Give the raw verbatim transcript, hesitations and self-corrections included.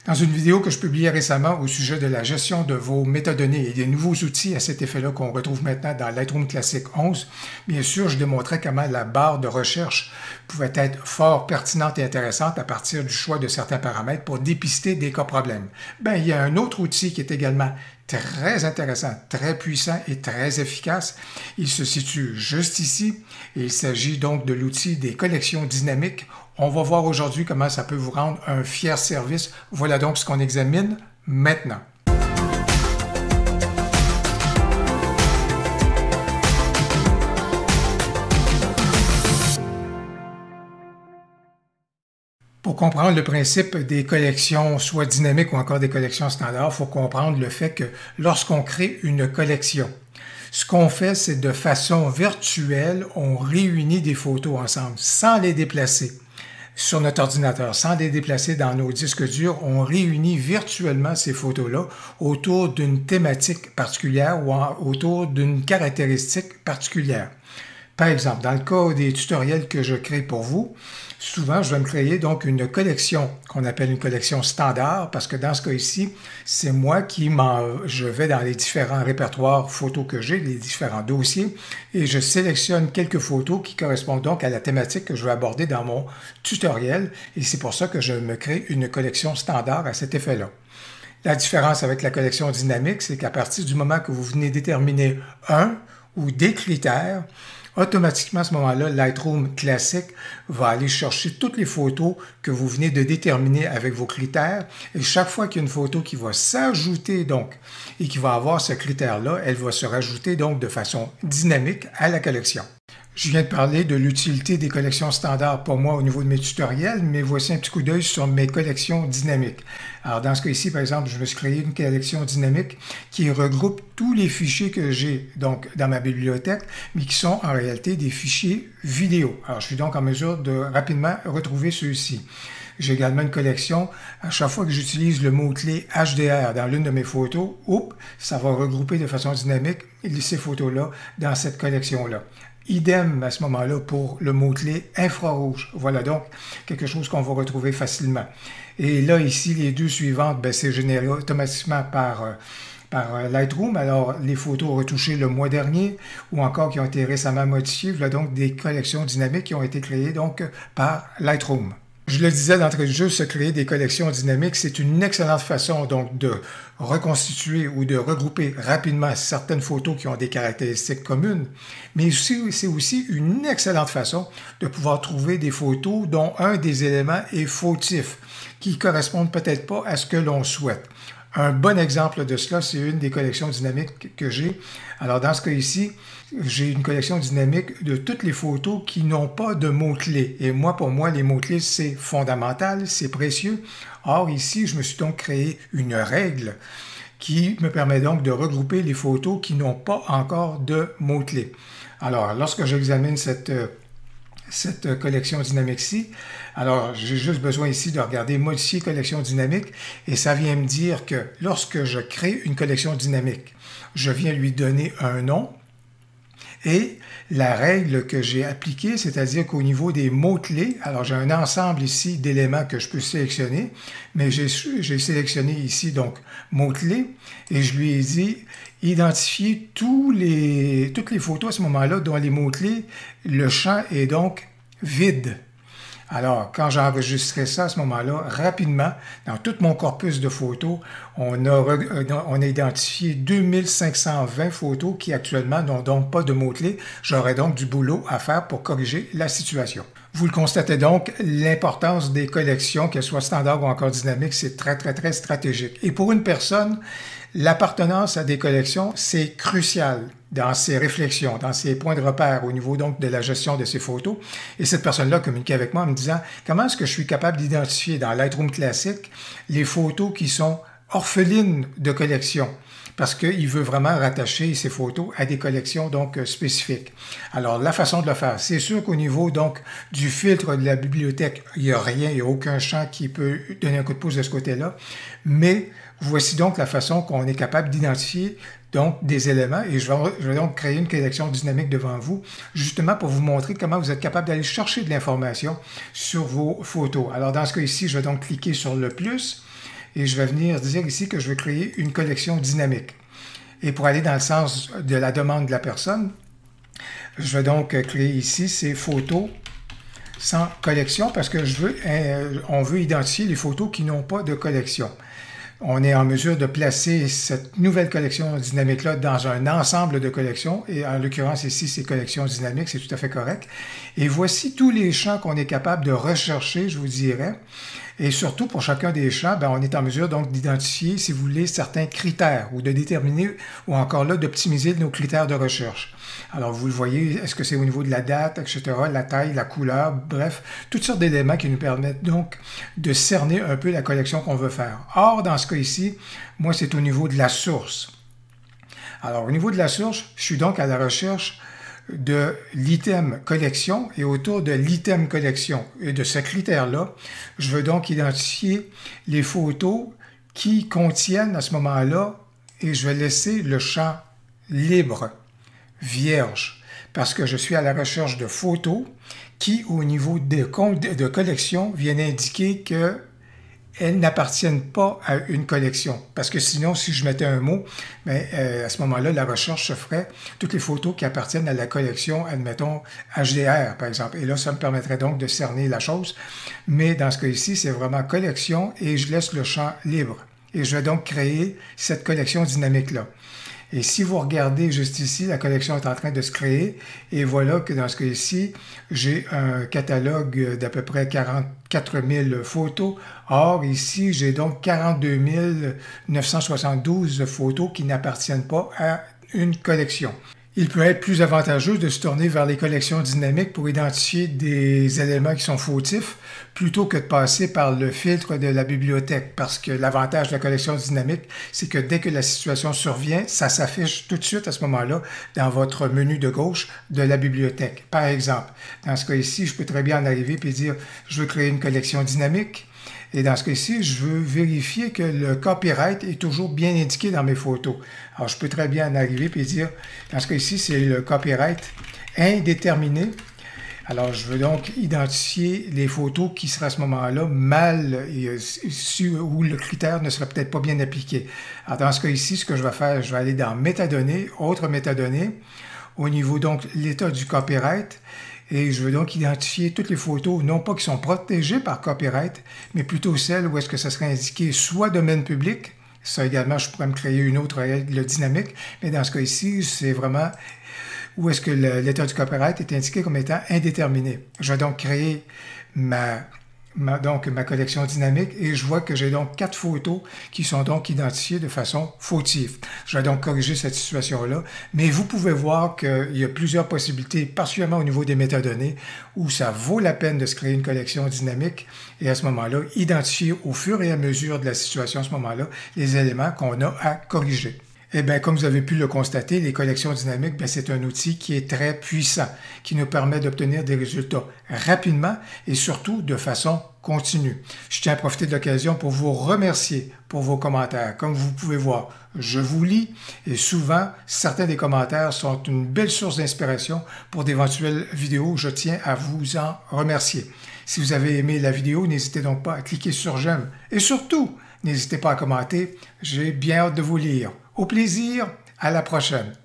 Dans une vidéo que je publiais récemment au sujet de la gestion de vos métadonnées et des nouveaux outils à cet effet-là qu'on retrouve maintenant dans Lightroom Classic onze, bien sûr, je démontrais comment la barre de recherche pouvait être fort pertinente et intéressante à partir du choix de certains paramètres pour dépister des cas problèmes. Ben, il y a un autre outil qui est également très intéressant, très puissant et très efficace. Il se situe juste ici et il s'agit donc de l'outil des collections dynamiques. On va voir aujourd'hui comment ça peut vous rendre un fier service. Voilà donc ce qu'on examine maintenant. Pour comprendre le principe des collections, soit dynamiques ou encore des collections standards, il faut comprendre le fait que lorsqu'on crée une collection, ce qu'on fait, c'est de façon virtuelle, on réunit des photos ensemble sans les déplacer sur notre ordinateur, sans les déplacer dans nos disques durs. On réunit virtuellement ces photos-là autour d'une thématique particulière ou en, autour d'une caractéristique particulière. Par exemple, dans le cas des tutoriels que je crée pour vous, souvent, je vais me créer donc une collection qu'on appelle une collection standard parce que dans ce cas ici, c'est moi qui m'en, je vais dans les différents répertoires photos que j'ai, les différents dossiers, et je sélectionne quelques photos qui correspondent donc à la thématique que je vais aborder dans mon tutoriel, et c'est pour ça que je me crée une collection standard à cet effet-là. La différence avec la collection dynamique, c'est qu'à partir du moment que vous venez déterminer un ou des critères, automatiquement, à ce moment-là, Lightroom Classic va aller chercher toutes les photos que vous venez de déterminer avec vos critères. Et chaque fois qu'il y a une photo qui va s'ajouter donc et qui va avoir ce critère-là, elle va se rajouter donc de façon dynamique à la collection. Je viens de parler de l'utilité des collections standards pour moi au niveau de mes tutoriels, mais voici un petit coup d'œil sur mes collections dynamiques. Alors dans ce cas ici, par exemple, je me suis créé une collection dynamique qui regroupe tous les fichiers que j'ai donc dans ma bibliothèque, mais qui sont en réalité des fichiers vidéo. Alors je suis donc en mesure de rapidement retrouver ceux-ci. J'ai également une collection, à chaque fois que j'utilise le mot-clé H D R dans l'une de mes photos, oups, ça va regrouper de façon dynamique ces photos-là dans cette collection-là. Idem à ce moment-là pour le mot-clé infrarouge. Voilà donc quelque chose qu'on va retrouver facilement. Et là, ici, les deux suivantes, c'est généré automatiquement par, euh, par Lightroom. Alors, les photos retouchées le mois dernier ou encore qui ont été récemment modifiées, voilà donc des collections dynamiques qui ont été créées donc par Lightroom. Je le disais d'entrée de jeu, se créer des collections dynamiques, c'est une excellente façon donc de reconstituer ou de regrouper rapidement certaines photos qui ont des caractéristiques communes, mais aussi, c'est aussi une excellente façon de pouvoir trouver des photos dont un des éléments est fautif, qui ne correspondent peut-être pas à ce que l'on souhaite. Un bon exemple de cela, c'est une des collections dynamiques que j'ai. Alors, dans ce cas ici, j'ai une collection dynamique de toutes les photos qui n'ont pas de mots-clés. Et moi, pour moi, les mots-clés, c'est fondamental, c'est précieux. Or, ici, je me suis donc créé une règle qui me permet donc de regrouper les photos qui n'ont pas encore de mots-clés. Alors, lorsque j'examine cette cette collection dynamique-ci. Alors, j'ai juste besoin ici de regarder modifier collection dynamique et ça vient me dire que lorsque je crée une collection dynamique, je viens lui donner un nom et la règle que j'ai appliquée, c'est-à-dire qu'au niveau des mots-clés, alors j'ai un ensemble ici d'éléments que je peux sélectionner, mais j'ai sélectionné ici donc mots-clés et je lui ai dit identifier tous les, toutes les photos à ce moment-là dont les mots-clés, le champ est donc vide. Alors, quand j'ai enregistré ça à ce moment-là, rapidement, dans tout mon corpus de photos, on a, on a identifié deux mille cinq cent vingt photos qui actuellement n'ont donc pas de mots-clés. J'aurai donc du boulot à faire pour corriger la situation. Vous le constatez donc, l'importance des collections, qu'elles soient standards ou encore dynamiques, c'est très, très, très stratégique. Et pour une personne, l'appartenance à des collections, c'est crucial dans ses réflexions, dans ses points de repère au niveau donc de la gestion de ses photos. Et cette personne-là communiquait avec moi en me disant comment est-ce que je suis capable d'identifier dans Lightroom Classic les photos qui sont orphelines de collections, parce qu'il veut vraiment rattacher ces photos à des collections donc spécifiques. Alors, la façon de le faire, c'est sûr qu'au niveau donc du filtre de la bibliothèque, il n'y a rien, il n'y a aucun champ qui peut donner un coup de pouce de ce côté-là, mais voici donc la façon qu'on est capable d'identifier donc des éléments et je vais, je vais donc créer une collection dynamique devant vous justement pour vous montrer comment vous êtes capable d'aller chercher de l'information sur vos photos. Alors dans ce cas ici, je vais donc cliquer sur le plus et je vais venir dire ici que je veux créer une collection dynamique. Et pour aller dans le sens de la demande de la personne, je vais donc créer ici ces photos sans collection parce que je veux, euh, on veut identifier les photos qui n'ont pas de collection. On est en mesure de placer cette nouvelle collection dynamique-là dans un ensemble de collections, et en l'occurrence ici, c'est collections dynamiques, c'est tout à fait correct. Et voici tous les champs qu'on est capable de rechercher, je vous dirais. Et surtout, pour chacun des champs, ben, on est en mesure donc d'identifier, si vous voulez, certains critères ou de déterminer, ou encore là, d'optimiser nos critères de recherche. Alors, vous le voyez, est-ce que c'est au niveau de la date, et cetera, la taille, la couleur, bref, toutes sortes d'éléments qui nous permettent donc de cerner un peu la collection qu'on veut faire. Or, dans ce cas ici, moi, c'est au niveau de la source. Alors, au niveau de la source, je suis donc à la recherche de l'item collection et autour de l'item collection. Et de ce critère-là, je veux donc identifier les photos qui contiennent à ce moment-là, et je vais laisser le champ libre, vierge, parce que je suis à la recherche de photos qui, au niveau de, de collection, viennent indiquer que elles n'appartiennent pas à une collection. Parce que sinon, si je mettais un mot, bien, euh, à ce moment-là, la recherche se ferait toutes les photos qui appartiennent à la collection, admettons, H D R, par exemple. Et là, ça me permettrait donc de cerner la chose. Mais dans ce cas ici, c'est vraiment collection et je laisse le champ libre. Et je vais donc créer cette collection dynamique-là. Et si vous regardez juste ici, la collection est en train de se créer. Et voilà que dans ce cas ici, j'ai un catalogue d'à peu près quarante-quatre mille photos. Or, ici, j'ai donc quarante-deux mille neuf cent soixante-douze photos qui n'appartiennent pas à une collection. Il peut être plus avantageux de se tourner vers les collections dynamiques pour identifier des éléments qui sont fautifs plutôt que de passer par le filtre de la bibliothèque, parce que l'avantage de la collection dynamique, c'est que dès que la situation survient, ça s'affiche tout de suite à ce moment-là dans votre menu de gauche de la bibliothèque. Par exemple, dans ce cas ici, je peux très bien en arriver et dire « je veux créer une collection dynamique ». Et dans ce cas-ci, je veux vérifier que le copyright est toujours bien indiqué dans mes photos. Alors, je peux très bien en arriver et dire, dans ce cas-ci, c'est le copyright indéterminé. Alors, je veux donc identifier les photos qui seraient à ce moment-là mal, où le critère ne serait peut-être pas bien appliqué. Alors, dans ce cas-ci, ce que je vais faire, je vais aller dans métadonnées, autres métadonnées, au niveau donc l'état du copyright. Et je veux donc identifier toutes les photos, non pas qui sont protégées par copyright, mais plutôt celles où est-ce que ça serait indiqué soit domaine public, ça également, je pourrais me créer une autre règle dynamique, mais dans ce cas ici, c'est vraiment où est-ce que l'état du copyright est indiqué comme étant indéterminé. Je vais donc créer ma, ma, donc, ma collection dynamique et je vois que j'ai donc quatre photos qui sont donc identifiées de façon fautive. Je vais donc corriger cette situation-là, mais vous pouvez voir qu'il y a plusieurs possibilités, particulièrement au niveau des métadonnées, où ça vaut la peine de se créer une collection dynamique et à ce moment-là, identifier au fur et à mesure de la situation à ce moment-là les éléments qu'on a à corriger. Eh bien, comme vous avez pu le constater, les collections dynamiques, bien, c'est un outil qui est très puissant, qui nous permet d'obtenir des résultats rapidement et surtout de façon continue. Je tiens à profiter de l'occasion pour vous remercier pour vos commentaires. Comme vous pouvez voir, je vous lis et souvent, certains des commentaires sont une belle source d'inspiration pour d'éventuelles vidéos. Je tiens à vous en remercier. Si vous avez aimé la vidéo, n'hésitez donc pas à cliquer sur j'aime et surtout, n'hésitez pas à commenter. J'ai bien hâte de vous lire. Au plaisir, à la prochaine.